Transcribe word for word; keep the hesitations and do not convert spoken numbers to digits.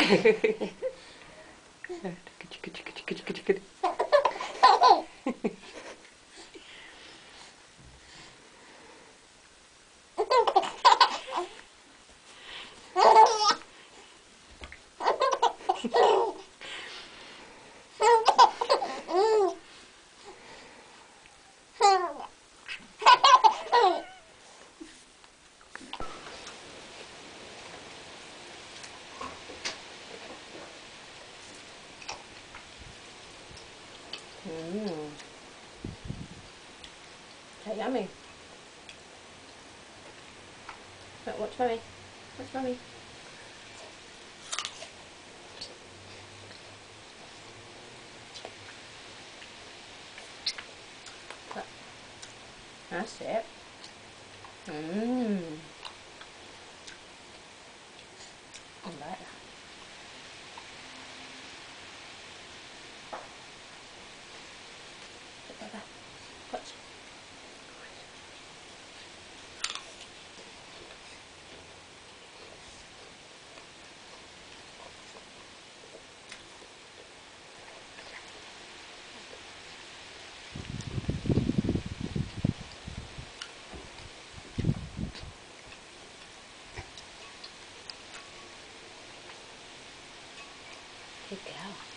Mmm. So yummy. But watch mummy. Watch mummy. That's it. Mmm. I like that. Watch. Good girl.